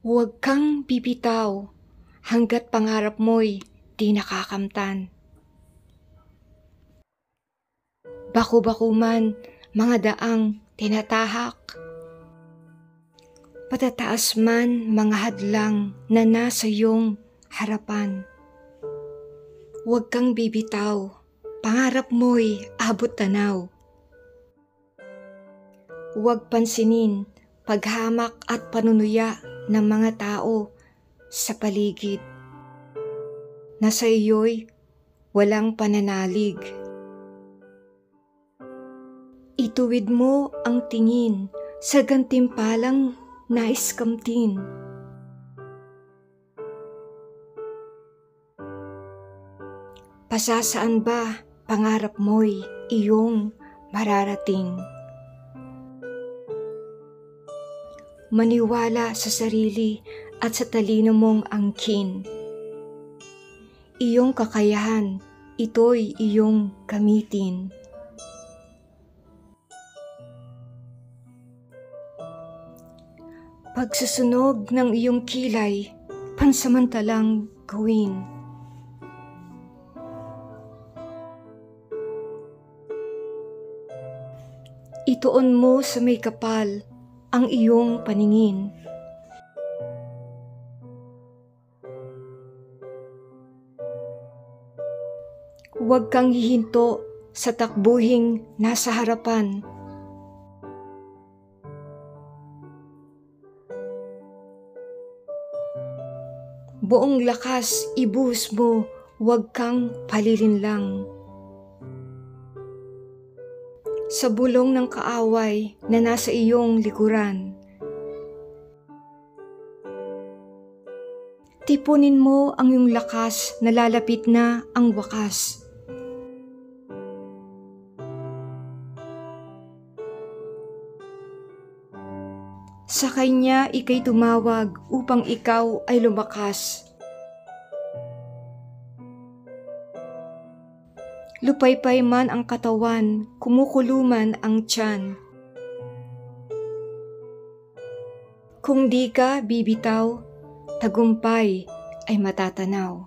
Huwag kang bibitaw hanggat pangarap mo'y di nakakamtan. Baku-baku man mga daang tinatahak, patataas man mga hadlang na nasa iyong harapan. Huwag kang bibitaw, pangarap mo'y abot tanaw. Huwag pansinin paghamak at panunuya ng mga tao sa paligid na sa iyo'y walang pananalig. Ituwid mo ang tingin sa gantimpalang nais kamtin. Pasasaan ba pangarap mo'y iyong mararating? Maniwala sa sarili at sa talino mong angkin. Iyong kakayahan, ito'y iyong gamitin. Pagsusunog ng iyong kilay, pansamantalang gawin. Ituon mo sa may kapal ang iyong paningin. Huwag kang hihinto sa takbuhing nasa harapan. Buong lakas ibuhos mo, huwag kang palilinlang. Sa bulong ng kaaway na nasa iyong likuran, tipunin mo ang iyong lakas na lalapit na ang wakas. Sa kanya ika'y tumawag upang ikaw ay lumakas. Lupaypay man ang katawan, kumukuluman ang tiyan. Kung di ka bibitaw, tagumpay ay matatanaw.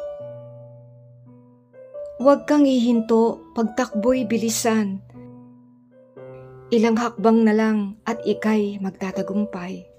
Huwag kang hihinto, pagtakbo'y bilisan. Ilang hakbang na lang at ika'y magtatagumpay.